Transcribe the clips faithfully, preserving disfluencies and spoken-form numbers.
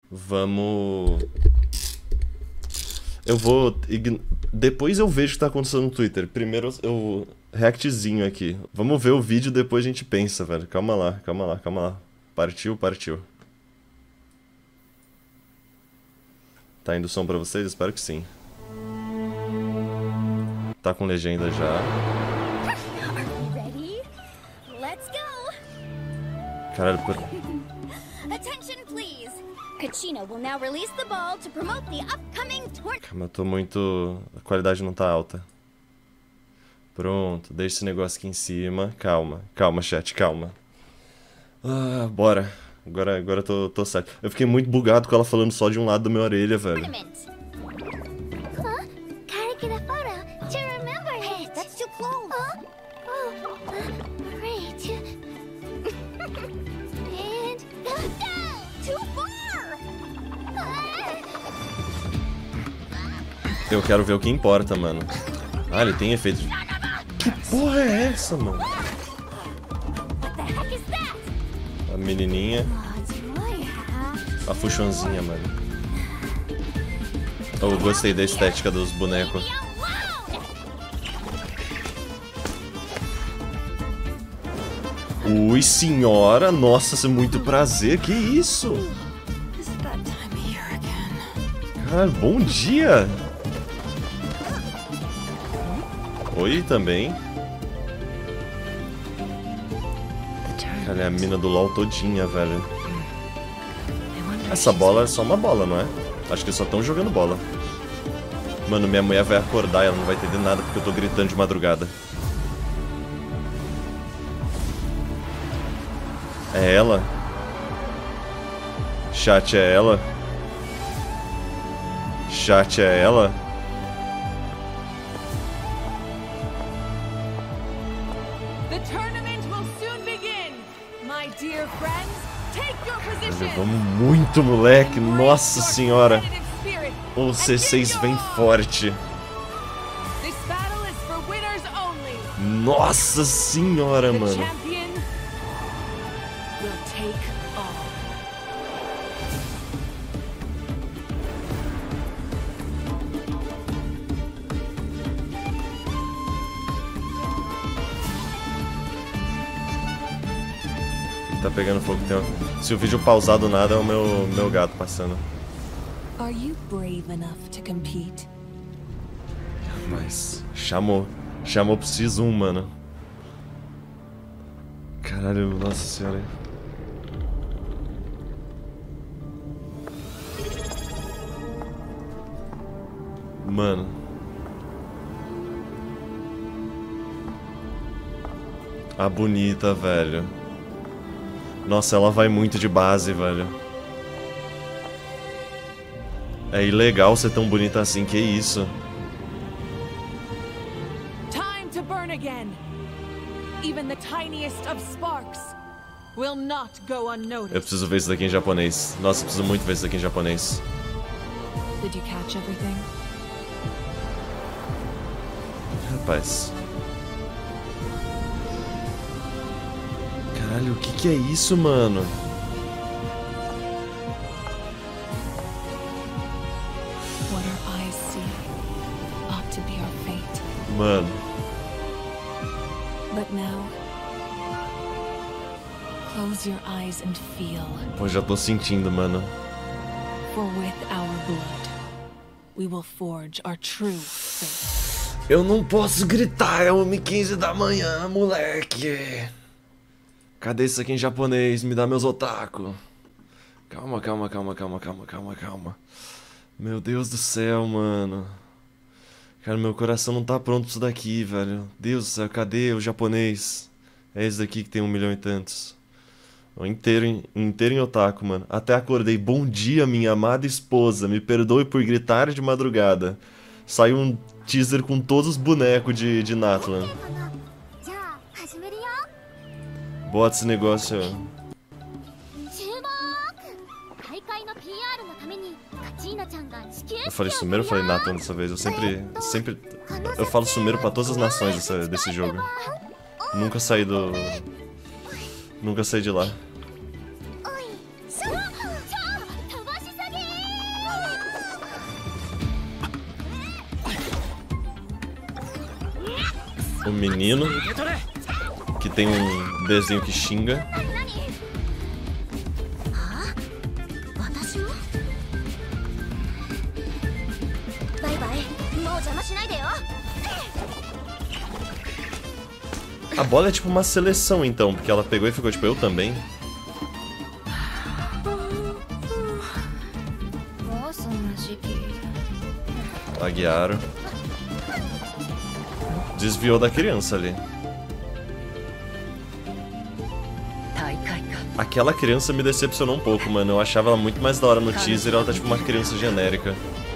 Vamos... Eu vou... Ign... Depois eu vejo o que tá acontecendo no Twitter. Primeiro eu... Reactzinho aqui. Vamos ver o vídeo, depois a gente pensa, velho. Calma lá, calma lá, calma lá. Partiu, partiu. Tá indo som pra vocês? Espero que sim. Tá com legenda já. Caralho, por... Calma, eu tô muito... A qualidade não tá alta. Pronto, deixa esse negócio aqui em cima. Calma, calma, chat, calma. Ah, bora. Agora, agora eu tô, tô certo. Eu fiquei muito bugado com ela falando só de um lado da minha orelha, velho. Eu quero ver o que importa, mano. Ah, ele tem efeito de... Que porra é essa, mano? A menininha. A fuxãozinha, mano. Eu gostei da estética dos bonecos. Ui, senhora. Nossa, muito prazer. Que isso? Cara, bom dia. Oi, também. Cara, é a mina do LoL todinha, velho. Essa bola é só uma bola, não é? Acho que só estão jogando bola. Mano, minha mulher vai acordar e ela não vai entender nada porque eu tô gritando de madrugada. É ela? Chat, é ela? Chat, é ela? Vamos muito, moleque. Nossa senhora. O C seis vem forte. Nossa senhora, mano. Tá pegando fogo. Tem... Se o vídeo pausar do nada, é o meu, meu gato passando. Mas... Chamou. Chamou pro X um, mano. Caralho, nossa senhora. Mano. A bonita, velho. Nossa, ela vai muito de base, velho. É ilegal ser tão bonita assim, que isso? Eu preciso ver isso daqui em japonês. Nossa, eu preciso muito ver isso daqui em japonês. Rapaz. Caralho, o que que é isso, mano? Mano. Pô, já tô sentindo, mano. Eu não posso gritar, é uma e quinze da manhã, moleque. Cadê isso aqui em japonês? Me dá meus otaku. Calma, calma, calma, calma, calma, calma, calma. Meu Deus do céu, mano. Cara, meu coração não tá pronto pra isso daqui, velho. Deus do céu, cadê o japonês? É esse daqui que tem um milhão e tantos. Inteiro em, inteiro em otaku, mano. Até acordei. Bom dia, minha amada esposa. Me perdoe por gritar de madrugada. Saiu um teaser com todos os bonecos de, de Natlan. Bota esse negócio. Eu falei Sumeiro ou falei Natlan dessa vez? Eu sempre, sempre... Eu falo Sumeiro pra todas as nações dessa, desse jogo. Nunca saí do... Nunca saí de lá. o menino, que tem um desenho que xinga. A bola é tipo uma seleção então, porque ela pegou e ficou tipo, eu também. Aguiaram. Desviou da criança ali. Aquela criança me decepcionou um pouco, mano. Eu achava ela muito mais da hora no teaser, ela tá tipo uma criança genérica.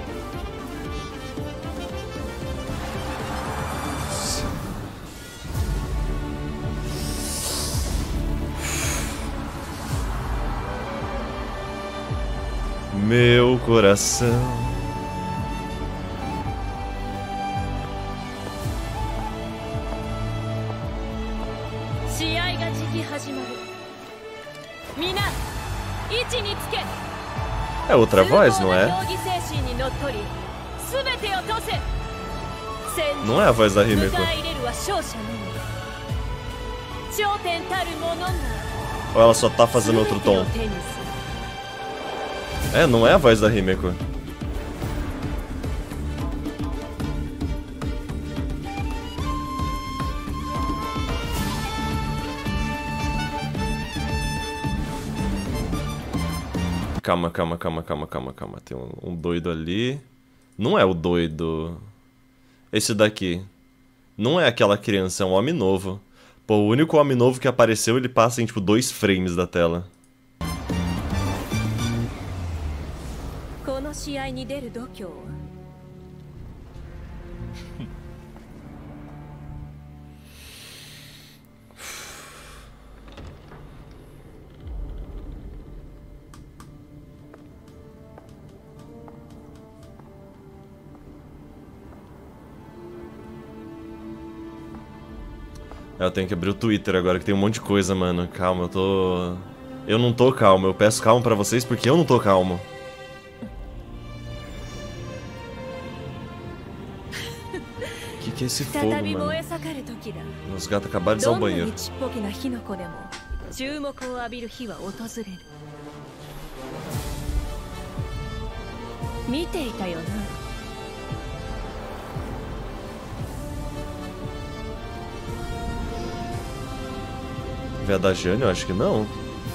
Meu coração. É outra voz, não é? Não é a voz da Himeko. Ou ela só tá fazendo outro tom? É, não é a voz da Himeko. Calma, calma, calma, calma, calma, calma. Tem um, um doido ali. Não é o doido. Esse daqui. Não é aquela criança, é um homem novo. Pô, o único homem novo que apareceu, ele passa em tipo dois frames da tela. Eu tenho que abrir o Twitter agora, que tem um monte de coisa, mano. Calma, eu tô... Eu não tô calmo. Eu peço calma pra vocês porque eu não tô calmo. O que, que é esse fogo, mano? Meus gatos acabaram de usar o banheiro. Vê a da Jane? Eu acho que não.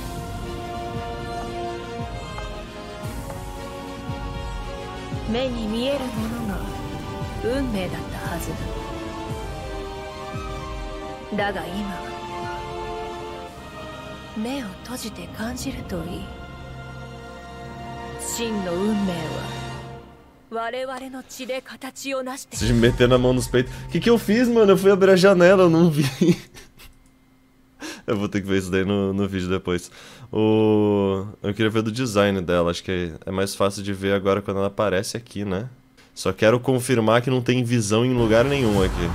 Vocês me meteram a mão nos peitos. O que que eu fiz, mano? Eu fui abrir a janela, eu não vi. Eu vou ter que ver isso daí no, no vídeo depois. O... Eu queria ver do design dela. Acho que é mais fácil de ver agora quando ela aparece aqui, né? Só quero confirmar que não tem visão em lugar nenhum aqui.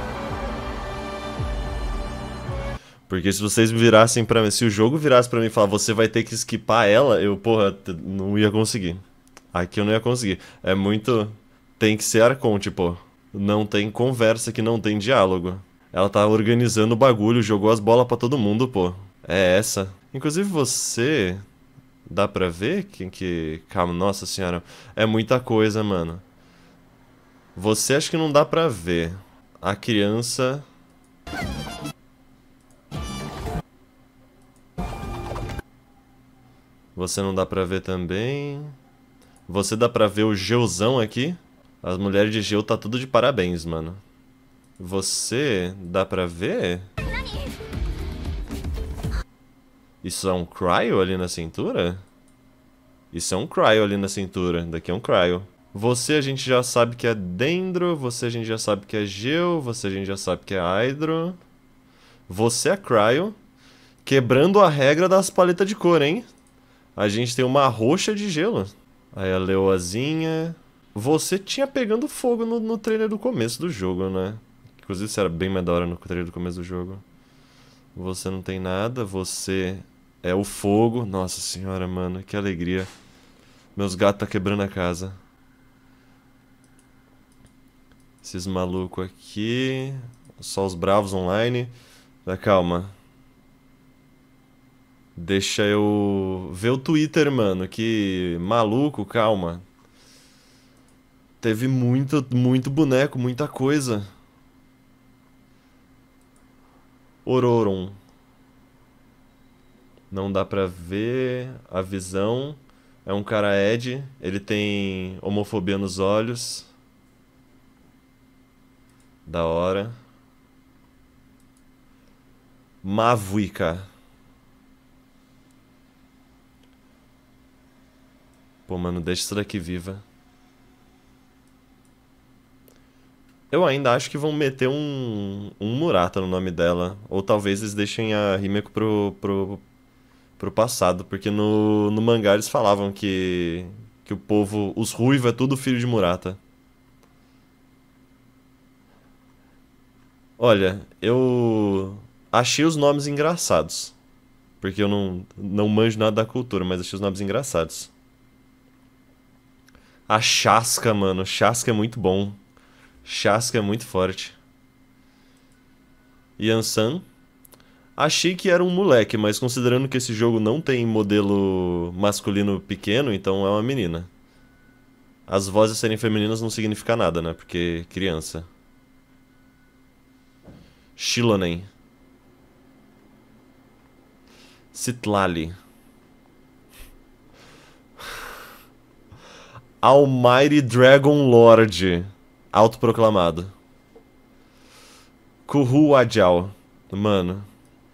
Porque se vocês virassem pra mim... Se o jogo virasse pra mim e falar, você vai ter que skipar ela, eu, porra, não ia conseguir. Aqui eu não ia conseguir. É muito... Tem que ser Archon, tipo... Não tem conversa que não tem diálogo. Ela tá organizando o bagulho, jogou as bolas pra todo mundo, pô. É essa. Inclusive você... Dá pra ver quem que... Calma, nossa senhora. É muita coisa, mano. Você acho que não dá pra ver. A criança... Você não dá pra ver também. Você dá pra ver o Geuzão aqui. As mulheres de Geu tá tudo de parabéns, mano. Você... Dá pra ver? Isso é um cryo ali na cintura? Isso é um cryo ali na cintura. Daqui é um cryo. Você a gente já sabe que é Dendro. Você a gente já sabe que é Geu. Você a gente já sabe que é Hydro. Você é cryo. Quebrando a regra das paletas de cor, hein? A gente tem uma roxa de gelo. Aí a leoazinha. Você tinha pegando fogo no, no trailer do começo do jogo, né? Inclusive isso era bem mais da hora no trailer do começo do jogo. Você não tem nada. Você é o fogo. Nossa senhora, mano. Que alegria. Meus gatos tá quebrando a casa. Esses malucos aqui. Só os bravos online. Mas calma. Deixa eu ver o Twitter, mano. Que maluco, calma. Teve muito, muito boneco, muita coisa. Ororon. Não dá pra ver a visão. É um cara Ed. Ele tem homofobia nos olhos. Da hora. Mavuika. Pô, mano, deixa isso daqui viva. Eu ainda acho que vão meter um, um Murata no nome dela. Ou talvez eles deixem a Himeko pro, pro, pro passado. Porque no, no mangá eles falavam que, que o povo, os ruivos é tudo filho de Murata. Olha, eu achei os nomes engraçados. Porque eu não, não manjo nada da cultura, mas achei os nomes engraçados. A Chasca, mano. Chasca é muito bom. Chasca é muito forte. Yansan. Achei que era um moleque, mas considerando que esse jogo não tem modelo masculino pequeno, então é uma menina. As vozes serem femininas não significa nada, né? Porque criança. Shilonen. Citlali. Almighty Dragon Lord. Autoproclamado. Kuhu Ajal. Mano.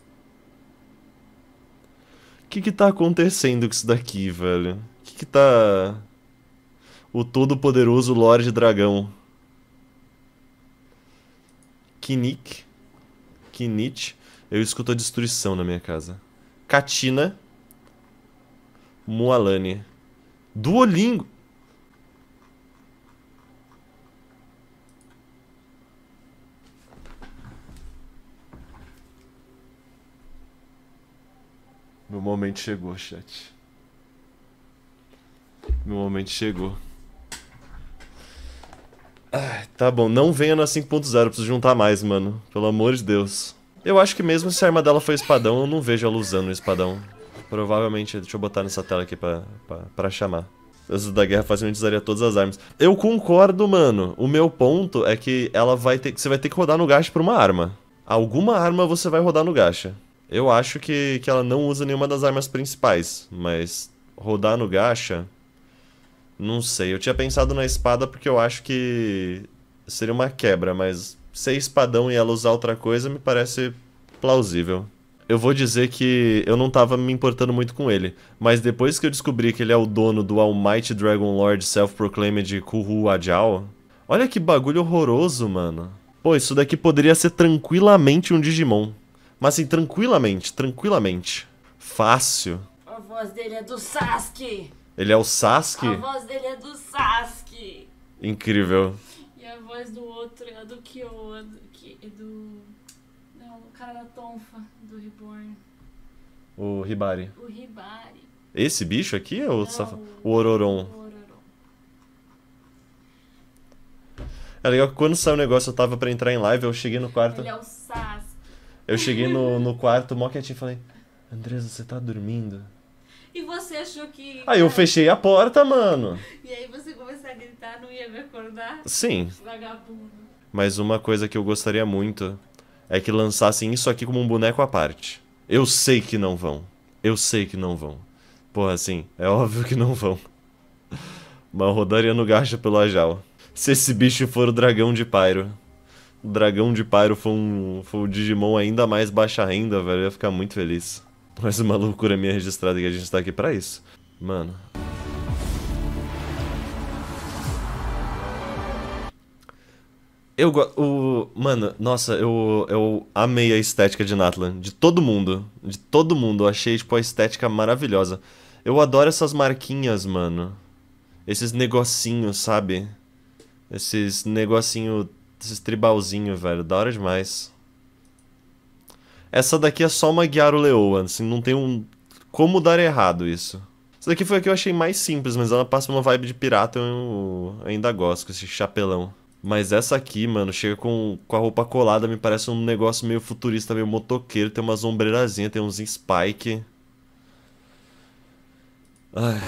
O que que tá acontecendo com isso daqui, velho? O que que tá... O todo-poderoso Lorde Dragão. Kinik. Kinich. Eu escuto a destruição na minha casa. Katina. Mualani. Duolingo. Meu momento chegou, chat. Meu momento chegou. Ai, tá bom, não venha na cinco ponto zero, preciso juntar mais, mano. Pelo amor de Deus. Eu acho que mesmo se a arma dela foi espadão, eu não vejo ela usando o espadão. Provavelmente, deixa eu botar nessa tela aqui pra, pra, pra chamar. Deus da guerra facilmente usaria todas as armas. Eu concordo, mano. O meu ponto é que ela vai ter, você vai ter que rodar no gacha por uma arma. Alguma arma você vai rodar no gacha. Eu acho que, que ela não usa nenhuma das armas principais, mas rodar no gacha... Não sei, eu tinha pensado na espada porque eu acho que seria uma quebra, mas ser espadão e ela usar outra coisa me parece plausível. Eu vou dizer que eu não tava me importando muito com ele, mas depois que eu descobri que ele é o dono do Almighty Dragon Lord Self-Proclaimed Kuhu Ajal, olha que bagulho horroroso, mano. Pô, isso daqui poderia ser tranquilamente um Digimon. Mas assim, tranquilamente, tranquilamente. Fácil. A voz dele é do Sasuke. Ele é o Sasuke? A voz dele é do Sasuke. Incrível. E a voz do outro é a do Kyo, é do... É do... Não, o cara da Tonfa, do Reborn. O Hibari. O Hibari. Esse bicho aqui ou Não, saf... o Ororon? O Ororon. É legal que quando saiu o negócio eu tava pra entrar em live, eu cheguei no quarto... Ele é o Sasuke. Eu cheguei no, no quarto, mó quietinho e falei... Andresa, você tá dormindo? E você achou que... Aí eu fechei a porta, mano. E aí você começou a gritar, não ia me acordar? Sim. Vagabundo. Mas uma coisa que eu gostaria muito é que lançassem isso aqui como um boneco à parte. Eu sei que não vão. Eu sei que não vão. Porra, assim, é óbvio que não vão. Mas eu rodaria no gacha pelo Ajal. Se esse bicho for o dragão de Pyro. O dragão de Pyro for um, for um Digimon ainda mais baixa renda, velho, eu ia ficar muito feliz. Mas uma loucura minha registrada que a gente tá aqui pra isso. Mano. Eu gosto. Mano, nossa, eu, eu amei a estética de Natlan. De todo mundo. De todo mundo. Eu achei, tipo, a estética maravilhosa. Eu adoro essas marquinhas, mano. Esses negocinhos, sabe? Esses negocinho. Esses tribalzinhos, velho. Da hora demais. Essa daqui é só uma Gyaru Leoa, assim, não tem um... Como dar errado isso? Essa daqui foi a que eu achei mais simples, mas ela passa uma vibe de pirata, eu ainda gosto com esse chapelão. Mas essa aqui, mano, chega com, com a roupa colada, me parece um negócio meio futurista, meio motoqueiro. Tem umas ombreirazinhas, tem uns spike. Ai.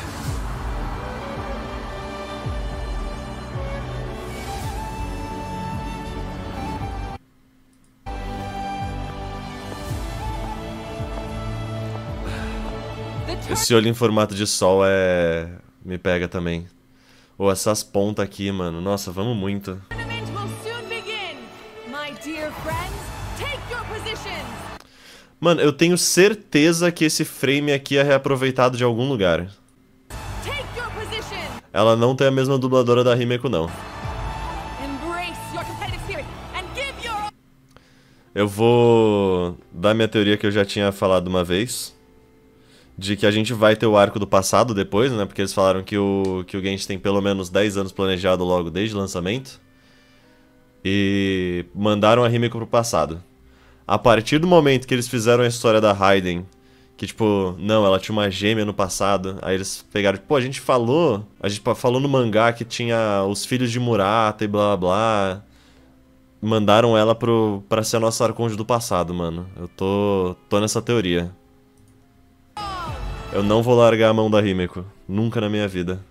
Esse olho em formato de sol é... me pega também. Ou essas pontas aqui, mano. Nossa, vamos muito. Mano, eu tenho certeza que esse frame aqui é reaproveitado de algum lugar. Ela não tem a mesma dubladora da Himeko, não. Eu vou dar minha teoria que eu já tinha falado uma vez. De que a gente vai ter o arco do passado depois, né? Porque eles falaram que o, que o Genshin tem pelo menos dez anos planejado logo desde o lançamento. E mandaram a Himeko pro passado. A partir do momento que eles fizeram a história da Raiden, que tipo, não, ela tinha uma gêmea no passado, aí eles pegaram, pô, a gente falou, a gente falou no mangá que tinha os filhos de Murata e blá blá blá. Mandaram ela pro, pra ser a nossa arconjo do passado, mano. Eu tô, tô nessa teoria. Eu não vou largar a mão da Himeko. Nunca na minha vida.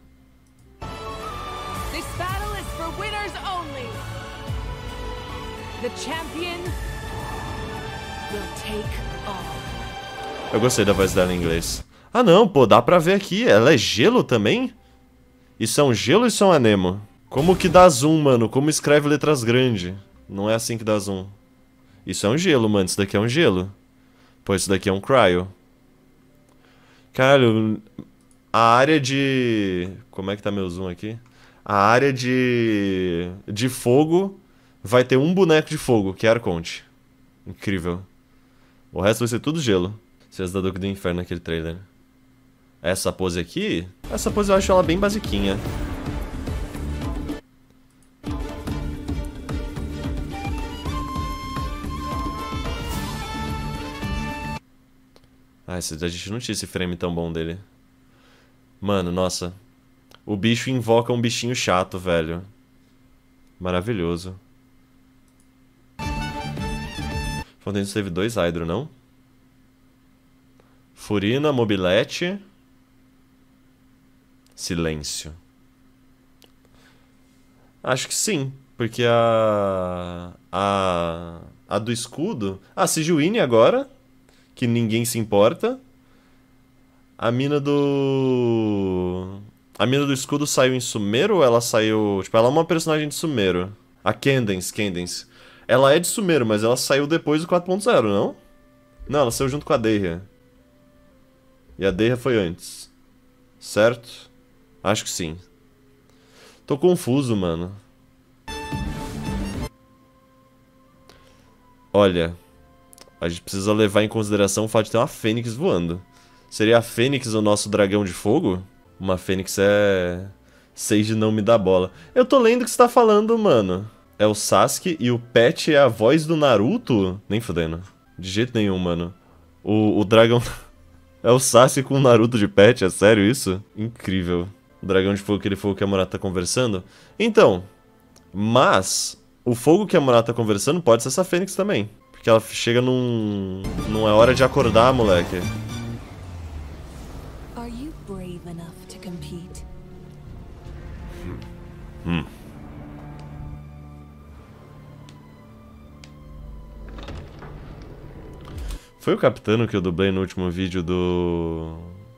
Eu gostei da voz dela em inglês. Ah não, pô, dá pra ver aqui. Ela é gelo também? Isso é um gelo ou isso é um anemo? Como que dá zoom, mano? Como escreve letras grandes? Não é assim que dá zoom. Isso é um gelo, mano. Isso daqui é um gelo. Pô, isso daqui é um cryo. Caralho, a área de... Como é que tá meu zoom aqui? A área de... de fogo vai ter um boneco de fogo, que é Arconte. Incrível. O resto vai ser tudo gelo. Vocês da Duque do Inferno naquele trailer. Essa pose aqui... Essa pose eu acho ela bem basiquinha. Ah, a gente não tinha esse frame tão bom dele. Mano, nossa. O bicho invoca um bichinho chato, velho. Maravilhoso. Fontaine teve dois Hydro, não? Furina, Mobilete. Silêncio. Acho que sim. Porque a... A... A do escudo... Ah, Sijuine agora... Que ninguém se importa. A mina do... A mina do escudo saiu em Sumeru ou ela saiu... Tipo, ela é uma personagem de Sumeru. A Cadence, Cadence. Ela é de Sumeru, mas ela saiu depois do quatro ponto zero, não? Não, ela saiu junto com a Deia. E a Deia foi antes. Certo? Acho que sim. Tô confuso, mano. Olha... A gente precisa levar em consideração o fato de ter uma fênix voando. Seria a fênix o nosso dragão de fogo? Uma fênix é... Seiji não me dá bola. Eu tô lendo o que você tá falando, mano. É o Sasuke e o Pet é a voz do Naruto? Nem fudendo. De jeito nenhum, mano. O, o dragão... É o Sasuke com o Naruto de Pet? É sério isso? Incrível. O dragão de fogo, aquele fogo que a Murata tá conversando? Então... Mas... O fogo que a Murata tá conversando pode ser essa fênix também. Porque ela chega num... Não é hora de acordar, moleque. Are you brave enough to compete? Hum. Foi o Capitano que eu dublei no último vídeo do...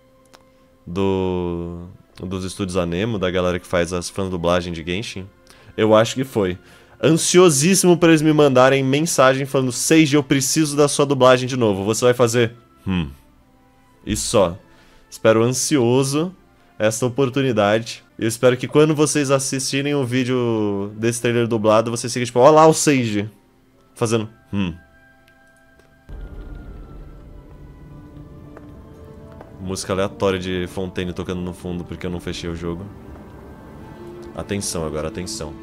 Do... Dos estúdios Anemo, da galera que faz as fãs dublagem de Genshin? Eu acho que foi. Ansiosíssimo pra eles me mandarem mensagem falando: Seiji, eu preciso da sua dublagem de novo. Você vai fazer? Hum. E só. Espero ansioso essa oportunidade. Eu espero que quando vocês assistirem o vídeo desse trailer dublado, vocês fiquem tipo, olha lá o Seiji. Fazendo hum. Música aleatória de Fontaine tocando no fundo porque eu não fechei o jogo. Atenção agora, atenção.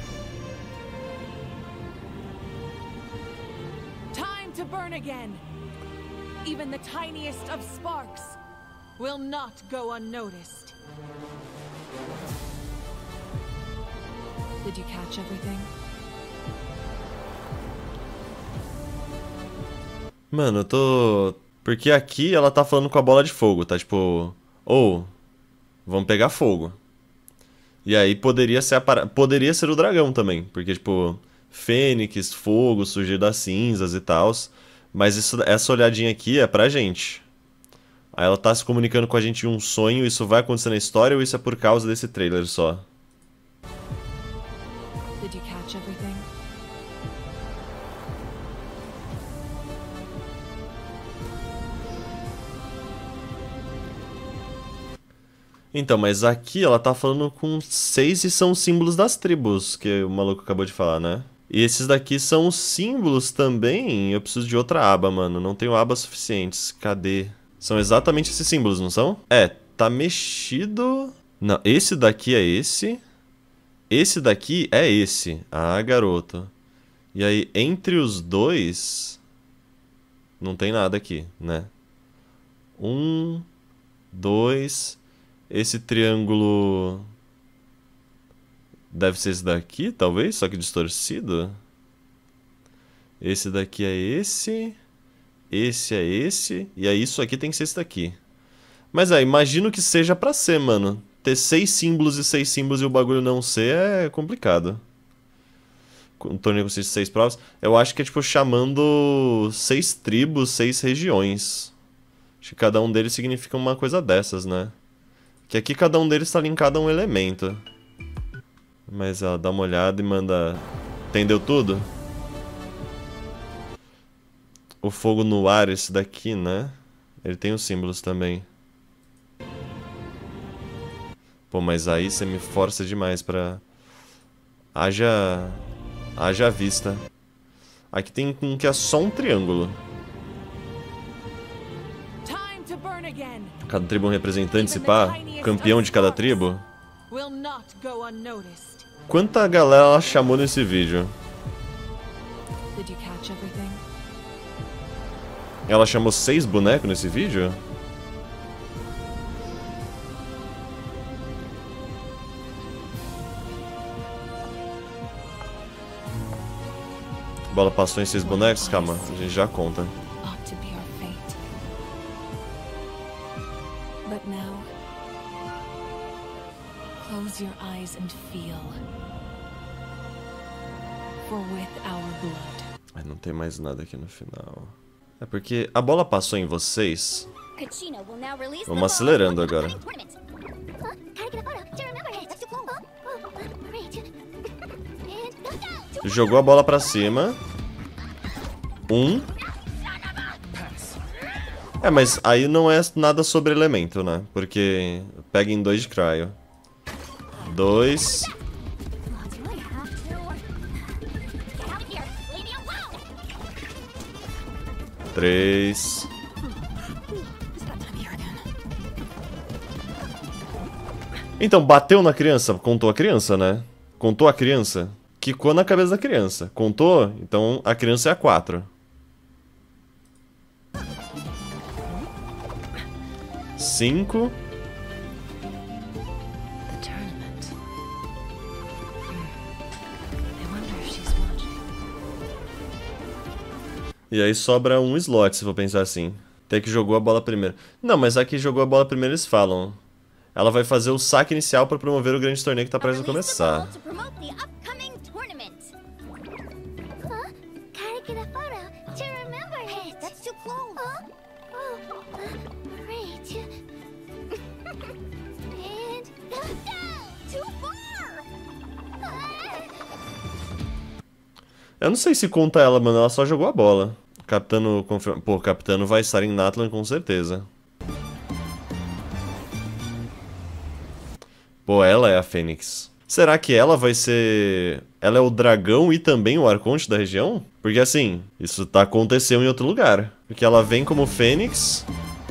Time to burn again. Even the tiniest of sparks will not go unnoticed. Did you catch everything? Mano, eu tô... Porque aqui ela tá falando com a bola de fogo, tá? Tipo... Ou... Oh, vamos pegar fogo. E aí poderia ser, a para... poderia ser o dragão também. Porque, tipo... Fênix, fogo, surgir das cinzas e tal. Mas isso, essa olhadinha aqui é pra gente. Aí ela tá se comunicando com a gente em um sonho. Isso vai acontecer na história ou isso é por causa desse trailer só? Did you catch everything? Então, mas aqui ela tá falando com seis e são símbolos das tribos, que o maluco acabou de falar, né? E esses daqui são os símbolos também. Eu preciso de outra aba, mano. Não tenho abas suficientes. Cadê? São exatamente esses símbolos, não são? É, tá mexido... Não, esse daqui é esse. Esse daqui é esse. Ah, garoto. E aí, entre os dois... Não tem nada aqui, né? Um... Dois... Esse triângulo... Deve ser esse daqui, talvez? Só que distorcido? Esse daqui é esse... Esse é esse... E aí isso aqui tem que ser esse daqui. Mas é, imagino que seja pra ser, mano. Ter seis símbolos e seis símbolos e o bagulho não ser é complicado. Um torneio com seis provas. Eu acho que é tipo chamando seis tribos, seis regiões. Acho que cada um deles significa uma coisa dessas, né? Que aqui cada um deles tá linkado a um elemento. Mas ela dá uma olhada e manda... Entendeu tudo? O fogo no ar, esse daqui, né? Ele tem os símbolos também. Pô, mas aí você me força demais pra... Haja... Haja vista. Aqui tem um que é só um triângulo. Cada tribo é um representante, se pá. Campeão de cada tribo. Quanta galera ela chamou nesse vídeo? Ela chamou seis bonecos nesse vídeo? Bola passou em seis bonecos? Calma, a gente já conta. Close your eyes and feel. For with our blood. Não tem mais nada aqui no final. É porque a bola passou em vocês. Vamos acelerando agora. Jogou a bola pra cima. Um. É, mas aí não é nada sobre elemento, né? Porque pega em dois de cryo. Dois. Três. Então, bateu na criança. Contou a criança, né? Contou a criança. Quicou na cabeça da criança. Contou? Então a criança é a quatro. Cinco. E aí sobra um slot, se for pensar assim. Até que jogou a bola primeiro. Não, mas aqui jogou a bola primeiro eles falam. Ela vai fazer o saque inicial para promover o grande torneio que tá prestes a começar. Eu não sei se conta ela, mano. Ela só jogou a bola. Capitano confirma... Pô, Capitano vai estar em Natlan com certeza. Pô, ela é a Fênix. Será que ela vai ser... Ela é o dragão e também o arconte da região? Porque assim, isso tá acontecendo em outro lugar. Porque ela vem como Fênix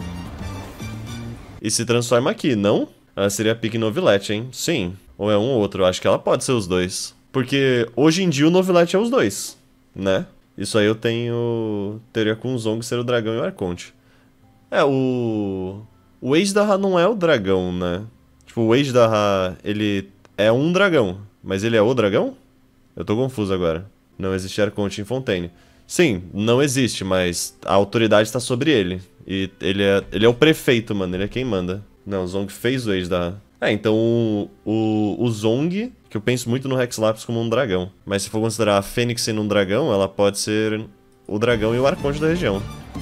e se transforma aqui, não? Ela seria a Pique Novilete, hein? Sim. Ou é um ou outro. Eu acho que ela pode ser os dois. Porque hoje em dia o Novilete é os dois, né? Isso aí eu tenho teoria com o Zong ser o dragão e o arconte. É, o... O Age da Ra não é o dragão, né? Tipo, o Age da Ra, ele é um dragão, mas ele é o dragão? Eu tô confuso agora. Não existe Arconte em Fontaine. Sim, não existe, mas a autoridade está sobre ele. E ele é, ele é o prefeito, mano, ele é quem manda. Não, o Zong fez o Age da Ra. É, então o, o, o Zong, que eu penso muito no Hexlapis como um dragão. Mas se for considerar a Fênix sendo um dragão, ela pode ser o dragão e o Arconte da região.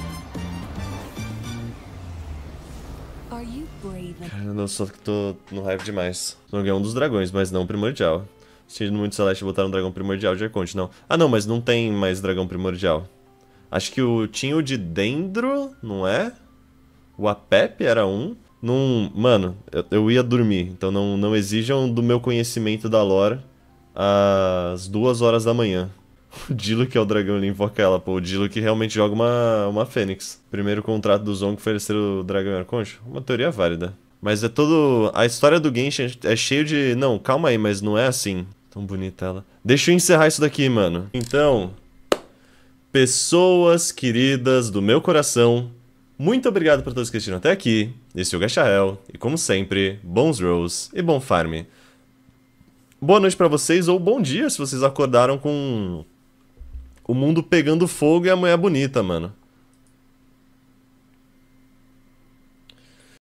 Cara, eu só tô no hype demais. Zong é um dos dragões, mas não primordial. Sentindo muito Celeste botar um dragão primordial de Arconte, não. Ah, não, mas não tem mais dragão primordial. Acho que o tinha o de Dendro, não é? O Apep era um. Num... Mano, eu, eu ia dormir, então não, não exijam do meu conhecimento da lore às duas horas da manhã. O Dilo que é o dragão, ele invoca ela, pô. O Dilo que realmente joga uma, uma Fênix. Primeiro contrato do Zong foi ele ser o dragão Arconte. Uma teoria válida. Mas é todo... A história do Genshin é cheio de... Não, calma aí, mas não é assim. Tão bonita ela. Deixa eu encerrar isso daqui, mano. Então... Pessoas queridas do meu coração, muito obrigado por todos que assistiram até aqui. Esse é o Gachael. E como sempre, bons rolls e bom farm. Boa noite pra vocês, ou bom dia se vocês acordaram com... O mundo pegando fogo e a mulher bonita, mano.